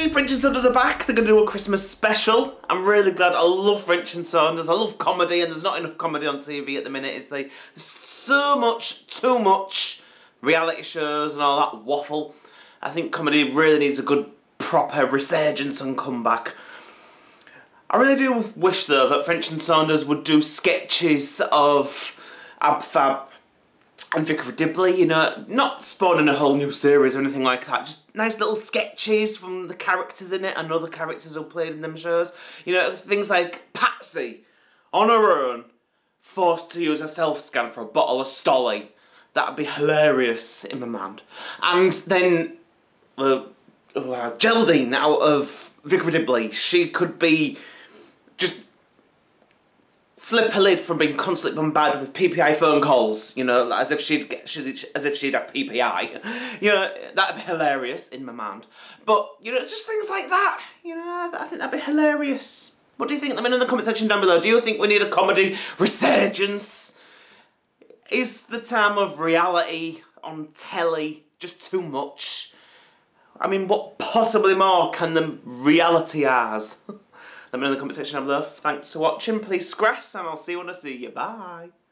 Yay! French Saunders are back. They're going to do a Christmas special. I'm really glad. I love French Saunders. I love comedy, and there's not enough comedy on TV at the minute, is there? There's so much, too much reality shows and all that waffle. I think comedy really needs a good, proper resurgence and comeback. I really do wish, though, that French Saunders would do sketches of Ab Fab and Vicar of Dibley, you know, not spawning a whole new series or anything like that, just nice little sketches from the characters in it and other characters who played in them shows. You know, things like Patsy, on her own, forced to use a self-scan for a bottle of Stolly. That'd be hilarious in my mind. And then, Geraldine out of Vicar of Dibley, she could be just flip her lid from being constantly bombarded with PPI phone calls, you know, as if she'd have PPI. You know, that'd be hilarious in my mind. But, you know, it's just things like that. You know, I think that'd be hilarious. What do you think? Let me know in the comment section down below. Do you think we need a comedy resurgence? Is the time of reality on telly just too much? I mean, what possibly more can the reality ours? Let me know in the comment section down below. Thanks for watching. Please scratch, and I'll see you when I see you. Bye.